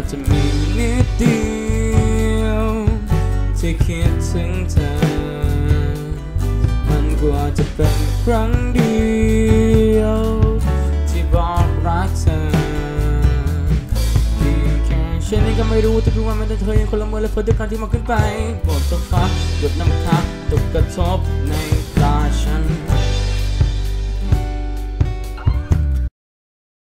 จะมีนิดเดียวที่คิดถึงเธอมันกว่าจะเป็นครั้งเดียวที่บอกรักเธอฉันเองก็ไม่รู้แต่รู้ว่ามันจะเธอยังคนละเมื่อและเพื่อด้วยกันที่มาขึ้นไปบนโซฟาหยดน้ำค้างตกกระทบ